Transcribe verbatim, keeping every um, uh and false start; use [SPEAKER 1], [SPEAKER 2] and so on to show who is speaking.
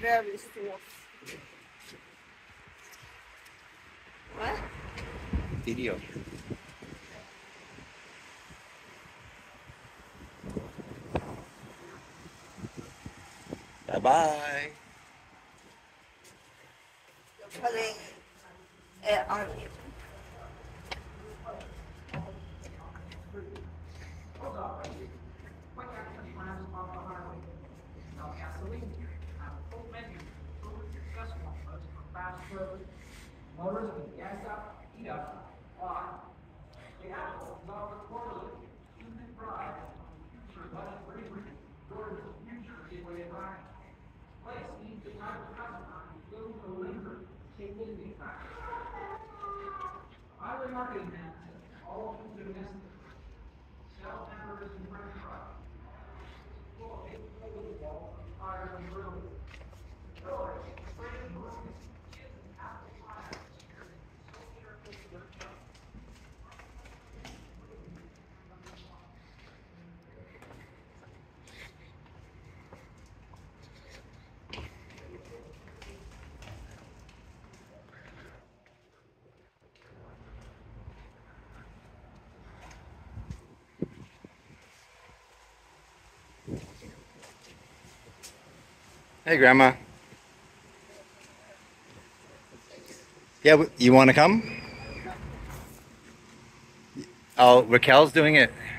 [SPEAKER 1] very smooth. What?
[SPEAKER 2] Video. Bye bye.
[SPEAKER 1] You're putting it on you.
[SPEAKER 3] Motors can gas up, heat up, hot. The axle is not recorded. Human drive. Future budget free. Towards the future gateway environment. Place needs the type of customer who will deliver. Take it in time. Highway marketing manager. All things domestic. Sell hammers and french fries. Full of eight football, fire and grill. Doors, frame rooms, kids and apple pie.
[SPEAKER 2] Hey, Grandma. Yeah, w- you want to come? Oh, Raquel's doing it.